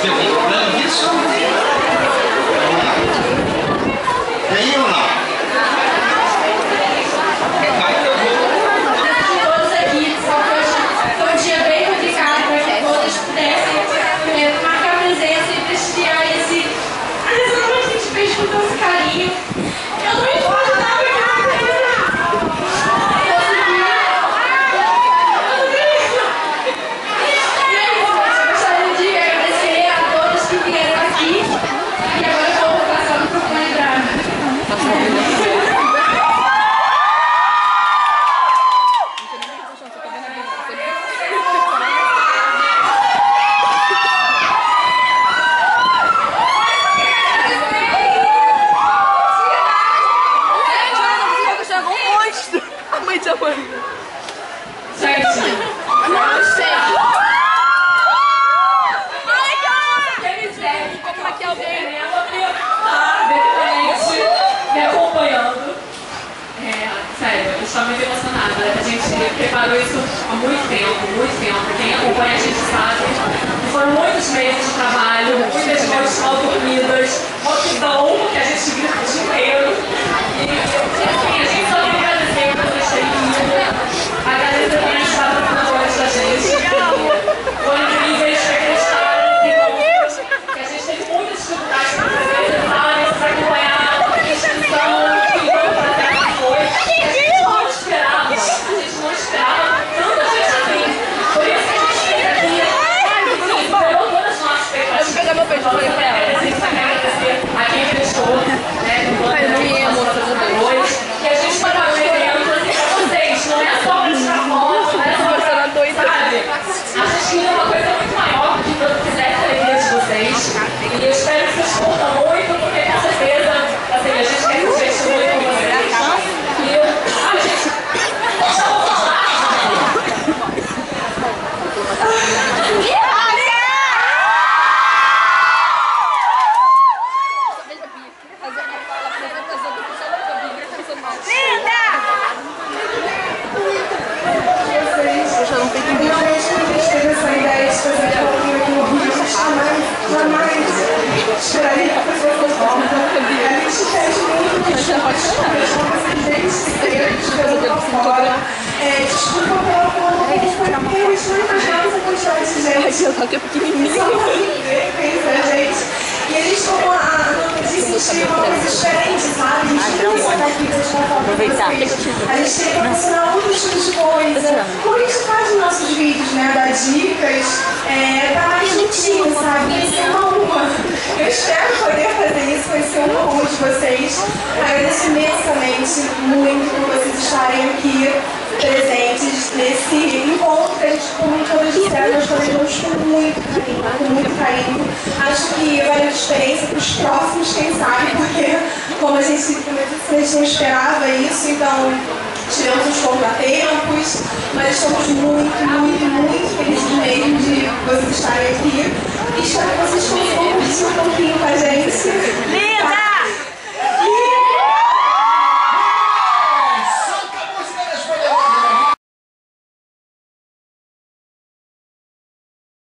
Tem algum problema nisso? Vamos lá. Tem ou não? Todos aqui, só que hoje foi um dia bem complicado para que todos pudessem marcar presença e prestigiar esse adesão que a gente fez com tanto carinho. Eu não importo nada, estou muito emocionada. A gente preparou isso há muito tempo, muito tempo. Quem acompanha a gente sabe. Foram muitos meses de trabalho, muitas noites mal dormidas, multidão que a gente grita o dia inteiro. E enfim, a gente só tem que agradecer por vocês terem vindo. Agradecer também a estada patrocinadores da gente. Foram incríveis que acreditaram que a gente teve muitas dificuldades para fazer detalhes, para acompanhar a inscrição, que foi para até que foi. A gente não esperava tanta gente assim. Por isso que a gente fez aqui, superou todas as nossas expectativas. Eu vou pegar meu peixe, vou pegar ela. A gente vai agradecer a quem prestou, né, com todas as nossas apoios. E a gente preparou o evento assim para vocês, não é só para tirar foto, não é só para, sabe? A gente queria uma coisa muito maior que fizesse a alegria de vocês. E eu espero que vocês curtam muito, porque com certeza, assim, a gente quer que vocês muito com vocês. E a gente... Desculpa pela forma que eles foram pequenos, muitas vezes a quantidade de gente. Eu tô pequenininho. E eles, como a Ana disse, tinha uma coisa diferente, sabe? A gente não quis estar aqui para tirar foto com vocês. A gente tem que ensinar outros tipos de coisa. Como a gente faz nos nossos vídeos, né? Dar dicas, tá mais juntinho, sabe? Conhecer uma a uma. Eu espero poder fazer isso, conhecer uma a uma de vocês. Agradeço imensamente muito por vocês estarem aqui presentes nesse encontro que a gente, como todas disseram, nós planejamos com muito carinho. Acho que vai dar experiência para os próximos, quem sabe, porque como a gente não esperava isso, então tivemos uns contratempos, mas estamos muito